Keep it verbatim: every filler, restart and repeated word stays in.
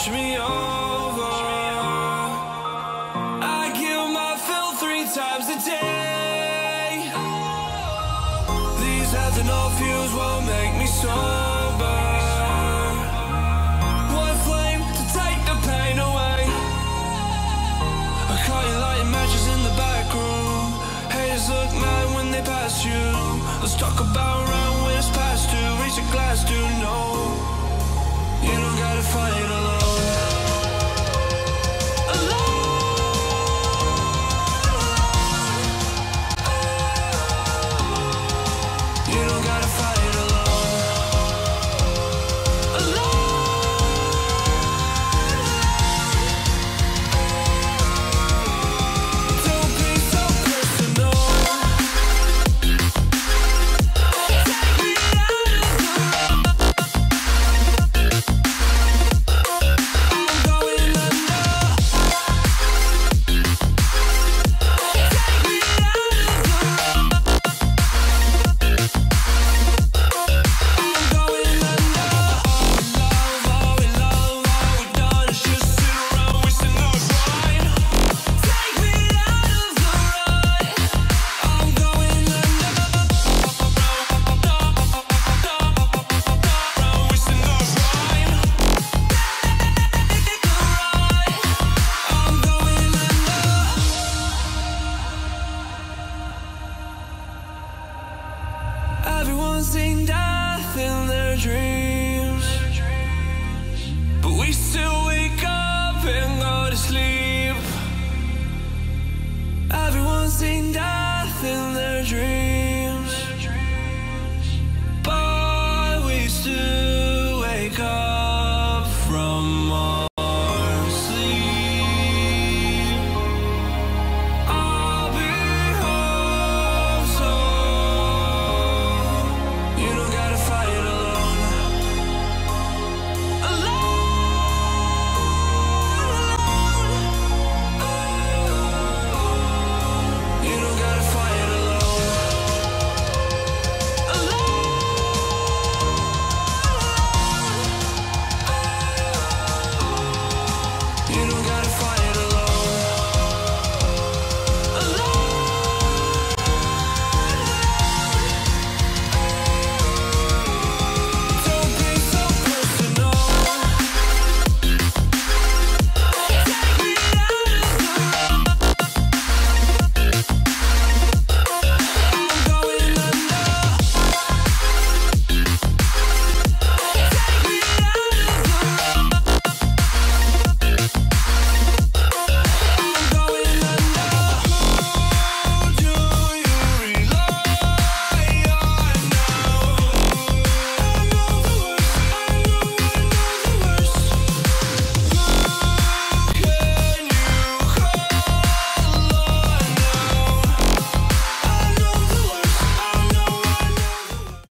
me over. I kill my fill three times a day. These ethanol fuels won't make me sober. One flame to take the pain away. I caught you lighting matches in the back room. Haters look mad when they pass you. Let's talk about running.